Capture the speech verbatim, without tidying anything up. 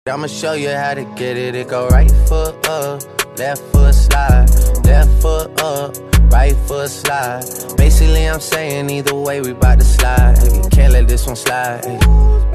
I'ma show you how to get it. It go right foot up, left foot slide, left foot up, right foot slide. Basically I'm saying either way we bout to slide. Can't let this one slide.